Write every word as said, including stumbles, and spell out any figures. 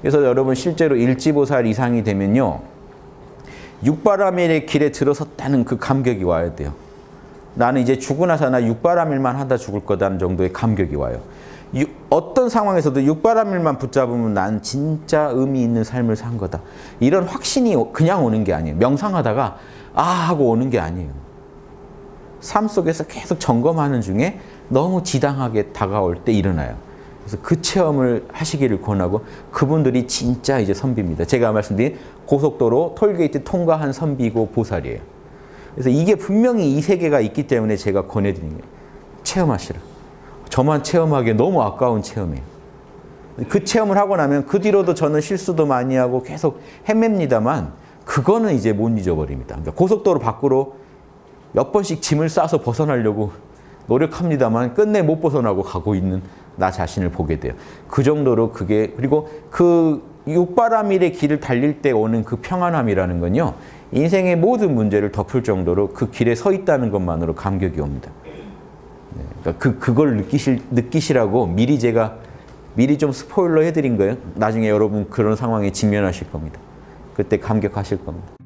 그래서 여러분 실제로 일지보살 이상이 되면요. 육바라밀의 길에 들어섰다는 그 감격이 와야 돼요. 나는 이제 죽고 나서 나 육바라밀만 하다 죽을 거다는 정도의 감격이 와요. 유, 어떤 상황에서도 육바라밀만 붙잡으면 난 진짜 의미 있는 삶을 산 거다. 이런 확신이 그냥 오는 게 아니에요. 명상하다가 아 하고 오는 게 아니에요. 삶 속에서 계속 점검하는 중에 너무 지당하게 다가올 때 일어나요. 그래서 그 체험을 하시기를 권하고 그분들이 진짜 이제 선비입니다. 제가 말씀드린 고속도로 톨게이트 통과한 선비고 보살이에요. 그래서 이게 분명히 이 세계가 있기 때문에 제가 권해드리는 거예요. 체험하시라. 저만 체험하기에 너무 아까운 체험이에요. 그 체험을 하고 나면 그 뒤로도 저는 실수도 많이 하고 계속 헤맵니다만 그거는 이제 못 잊어버립니다. 그러니까 고속도로 밖으로 몇 번씩 짐을 싸서 벗어나려고 노력합니다만 끝내 못 벗어나고 가고 있는 나 자신을 보게 돼요. 그 정도로 그게 그리고 그 육바라밀의 길을 달릴 때 오는 그 평안함이라는 건요. 인생의 모든 문제를 덮을 정도로 그 길에 서 있다는 것만으로 감격이 옵니다. 네, 그러니까 그, 그걸 느끼실, 느끼시라고 미리 제가 미리 좀 스포일러 해드린 거예요. 나중에 여러분 그런 상황에 직면하실 겁니다. 그때 감격하실 겁니다.